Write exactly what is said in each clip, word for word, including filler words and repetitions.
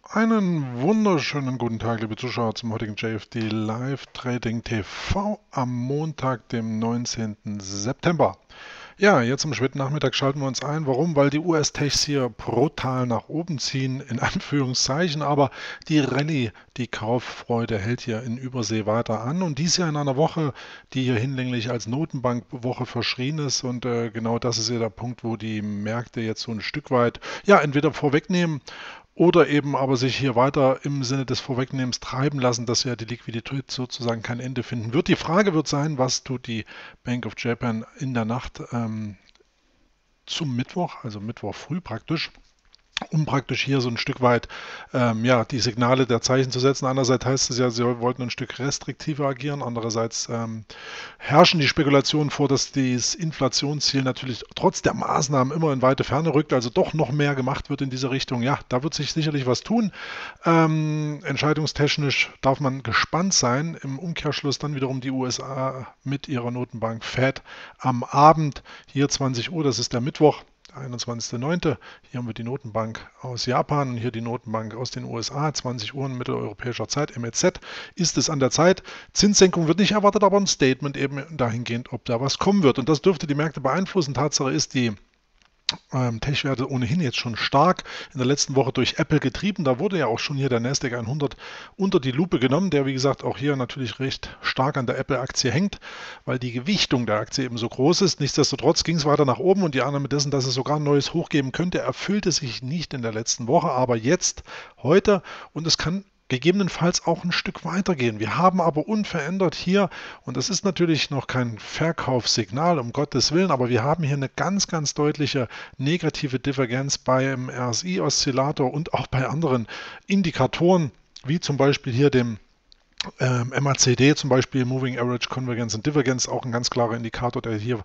Einen wunderschönen guten Tag, liebe Zuschauer, zum heutigen J F D Live Trading T V am Montag, dem neunzehnten September. Ja, jetzt am späten Nachmittag schalten wir uns ein. Warum? Weil die U S-Techs hier brutal nach oben ziehen, in Anführungszeichen, aber die Rallye, die Kauffreude hält hier in Übersee weiter an und dies ja in einer Woche, die hier hinlänglich als Notenbankwoche verschrien ist und äh, genau das ist ja der Punkt, wo die Märkte jetzt so ein Stück weit, ja, entweder vorwegnehmen oder eben aber sich hier weiter im Sinne des Vorwegnehmens treiben lassen, dass ja die Liquidität sozusagen kein Ende finden wird. Die Frage wird sein, was tut die Bank of Japan in der Nacht ähm, zum Mittwoch, also Mittwoch früh praktisch, um praktisch hier so ein Stück weit ähm, ja, die Signale der Zeichen zu setzen. Einerseits heißt es ja, sie wollten ein Stück restriktiver agieren, andererseits ähm, herrschen die Spekulationen vor, dass das Inflationsziel natürlich trotz der Maßnahmen immer in weite Ferne rückt, also doch noch mehr gemacht wird in diese Richtung. Ja, da wird sich sicherlich was tun. Ähm, entscheidungstechnisch darf man gespannt sein. Im Umkehrschluss dann wiederum die U S A mit ihrer Notenbank Fed am Abend, hier zwanzig Uhr, das ist der Mittwoch, einundzwanzigster neunte Hier haben wir die Notenbank aus Japan und hier die Notenbank aus den U S A, zwanzig Uhr mitteleuropäischer Zeit, M E Z. Ist es an der Zeit? Zinssenkung wird nicht erwartet, aber ein Statement eben dahingehend, ob da was kommen wird. Und das dürfte die Märkte beeinflussen. Tatsache ist, die ähm, Tech-Werte ohnehin jetzt schon stark in der letzten Woche durch Apple getrieben. Da wurde ja auch schon hier der Nasdaq hundert unter die Lupe genommen, der wie gesagt auch hier natürlich recht stark an der Apple-Aktie hängt, weil die Gewichtung der Aktie eben so groß ist. Nichtsdestotrotz ging es weiter nach oben und die Annahme dessen, dass es sogar ein neues Hoch geben könnte, erfüllte sich nicht in der letzten Woche, aber jetzt, heute, und es kann gegebenenfalls auch ein Stück weitergehen. Wir haben aber unverändert hier, und das ist natürlich noch kein Verkaufssignal, um Gottes Willen, aber wir haben hier eine ganz, ganz deutliche negative Divergenz beim R S I-Oszillator und auch bei anderen Indikatoren, wie zum Beispiel hier dem ähm, M A C D, zum Beispiel Moving Average Convergence und Divergence, auch ein ganz klarer Indikator, der hier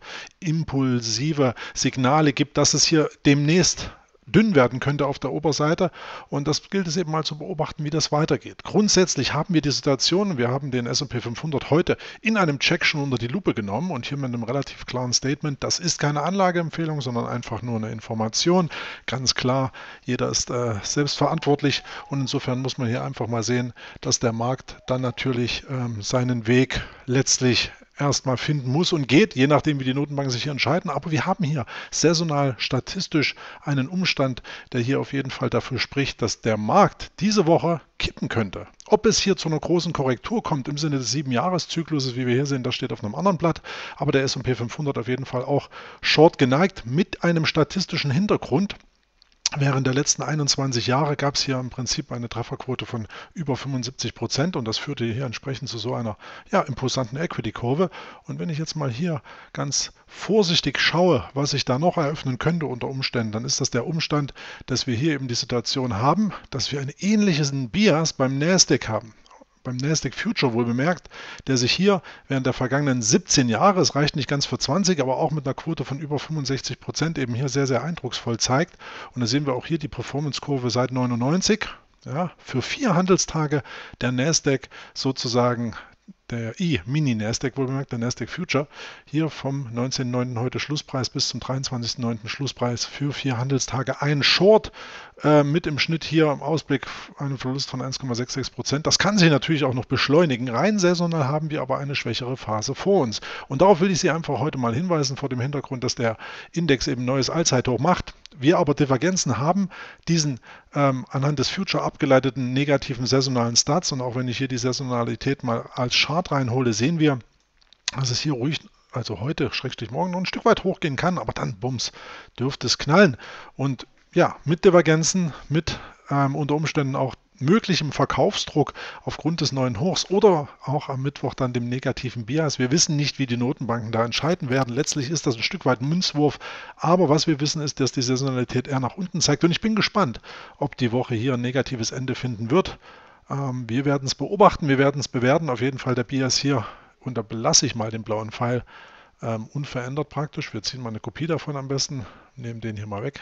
impulsive Signale gibt, dass es hier demnächst dünn werden könnte auf der Oberseite und das gilt es eben mal zu beobachten, wie das weitergeht. Grundsätzlich haben wir die Situation, wir haben den S und P fünfhundert heute in einem Check schon unter die Lupe genommen und hier mit einem relativ klaren Statement, das ist keine Anlageempfehlung, sondern einfach nur eine Information. Ganz klar, jeder ist äh, selbstverantwortlich und insofern muss man hier einfach mal sehen, dass der Markt dann natürlich ähm, seinen Weg letztlich erstmal finden muss und geht, je nachdem wie die Notenbanken sich hier entscheiden. Aber wir haben hier saisonal statistisch einen Umstand, der hier auf jeden Fall dafür spricht, dass der Markt diese Woche kippen könnte. Ob es hier zu einer großen Korrektur kommt im Sinne des sieben-Jahres-Zykluses, wie wir hier sehen, das steht auf einem anderen Blatt, aber der S und P fünfhundert auf jeden Fall auch short geneigt mit einem statistischen Hintergrund. Während der letzten einundzwanzig Jahre gab es hier im Prinzip eine Trefferquote von über fünfundsiebzig Prozent und das führte hier entsprechend zu so einer ja, imposanten Equity-Kurve. Und wenn ich jetzt mal hier ganz vorsichtig schaue, was sich da noch eröffnen könnte unter Umständen, dann ist das der Umstand, dass wir hier eben die Situation haben, dass wir einen ähnlichen Bias beim Nasdaq haben. Beim Nasdaq Future wohl bemerkt, der sich hier während der vergangenen siebzehn Jahre, es reicht nicht ganz für zwanzig, aber auch mit einer Quote von über fünfundsechzig Prozent eben hier sehr, sehr eindrucksvoll zeigt. Und da sehen wir auch hier die Performance-Kurve seit neunundneunzig. Ja, für vier Handelstage der Nasdaq sozusagen der I-Mini-Nasdaq, wohlbemerkt, der Nasdaq Future, hier vom neunzehnten neunten heute Schlusspreis bis zum dreiundzwanzigsten neunten Schlusspreis für vier Handelstage ein Short äh, mit im Schnitt hier im Ausblick einem Verlust von eins Komma sechsundsechzig Prozent. Das kann sich natürlich auch noch beschleunigen. Rein saisonal haben wir aber eine schwächere Phase vor uns. Und darauf will ich Sie einfach heute mal hinweisen, vor dem Hintergrund, dass der Index eben neues Allzeithoch macht. Wir aber Divergenzen haben, diesen ähm, anhand des Future abgeleiteten negativen saisonalen Stats und auch wenn ich hier die Saisonalität mal als Chart reinhole, sehen wir, dass es hier ruhig, also heute, Schrägstrich morgen, noch ein Stück weit hochgehen kann, aber dann, bums, dürfte es knallen. Und ja, mit Divergenzen, mit ähm, unter Umständen auch möglichem Verkaufsdruck aufgrund des neuen Hochs oder auch am Mittwoch dann dem negativen Bias. Wir wissen nicht, wie die Notenbanken da entscheiden werden. Letztlich ist das ein Stück weit ein Münzwurf, aber was wir wissen ist, dass die Saisonalität eher nach unten zeigt und ich bin gespannt, ob die Woche hier ein negatives Ende finden wird. Ähm, wir werden es beobachten, wir werden es bewerten. Auf jeden Fall der Bias hier, und da belasse ich mal den blauen Pfeil, ähm, unverändert praktisch. Wir ziehen mal eine Kopie davon am besten, nehmen den hier mal weg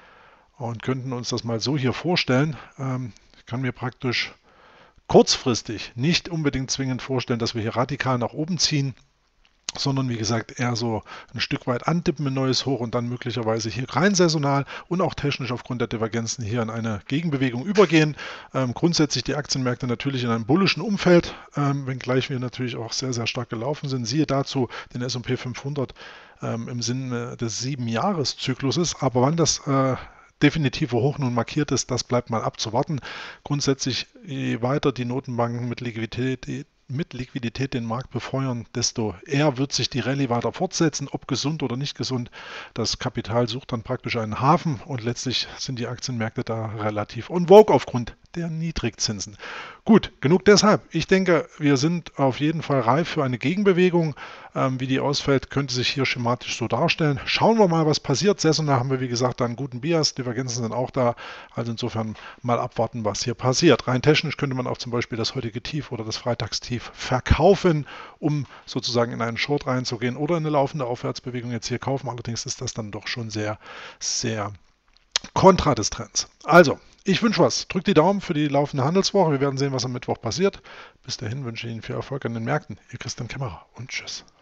und könnten uns das mal so hier vorstellen. Ähm, ich kann mir praktisch kurzfristig nicht unbedingt zwingend vorstellen, dass wir hier radikal nach oben ziehen. sondern wie gesagt eher so ein Stück weit antippen in neues Hoch und dann möglicherweise hier rein saisonal und auch technisch aufgrund der Divergenzen hier in eine Gegenbewegung übergehen. Ähm, grundsätzlich die Aktienmärkte natürlich in einem bullischen Umfeld, ähm, wenngleich wir natürlich auch sehr, sehr stark gelaufen sind. Siehe dazu den S und P fünfhundert ähm, im Sinne des sieben-Jahres-Zykluses, aber wann das äh, definitive Hoch nun markiert ist, das bleibt mal abzuwarten. Grundsätzlich, je weiter die Notenbanken mit Liquidität mit Liquidität den Markt befeuern, desto eher wird sich die Rallye weiter fortsetzen, ob gesund oder nicht gesund. Das Kapital sucht dann praktisch einen Hafen und letztlich sind die Aktienmärkte da relativ en vogue aufgrund der Niedrigzinsen. Gut, genug deshalb. Ich denke, wir sind auf jeden Fall reif für eine Gegenbewegung. Ähm, wie die ausfällt, könnte sich hier schematisch so darstellen. Schauen wir mal, was passiert. Saisonal haben wir, wie gesagt, da einen guten Bias. Divergenzen sind auch da. Also insofern mal abwarten, was hier passiert. Rein technisch könnte man auch zum Beispiel das heutige Tief oder das Freitagstief verkaufen, um sozusagen in einen Short reinzugehen oder in eine laufende Aufwärtsbewegung jetzt hier kaufen. Allerdings ist das dann doch schon sehr, sehr kontra des Trends. Also, ich wünsche was. Drückt die Daumen für die laufende Handelswoche. Wir werden sehen, was am Mittwoch passiert. Bis dahin wünsche ich Ihnen viel Erfolg an den Märkten. Ihr Christian Kämmerer und tschüss.